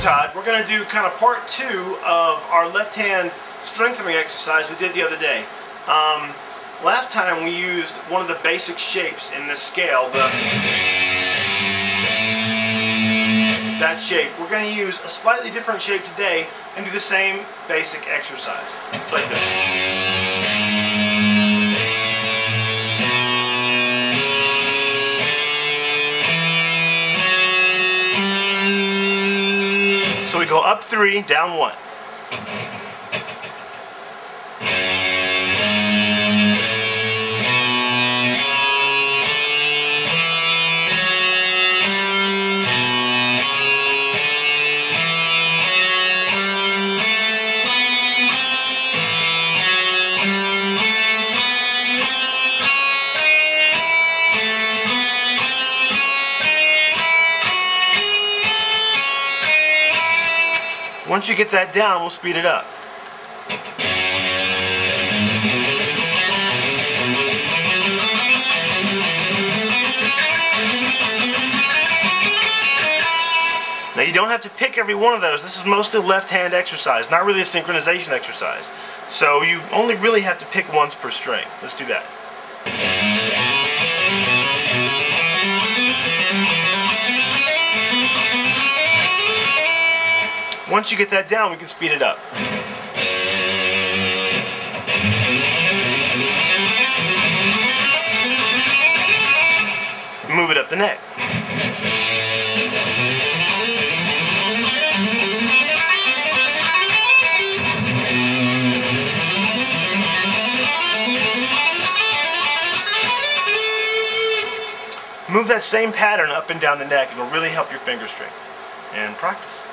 Todd. We're going to do kind of part 2 of our left hand strengthening exercise we did the other day. Last time we used one of the basic shapes in this scale, that shape. We're going to use a slightly different shape today and do the same basic exercise. It's like this. So we go up 3, down 1. Once you get that down, we'll speed it up. Now you don't have to pick every one of those. This is mostly left-hand exercise, not really a synchronization exercise. So you only really have to pick once per string. Let's do that. Once you get that down, we can speed it up. Move it up the neck. Move that same pattern up and down the neck. It'll really help your finger strength. And practice.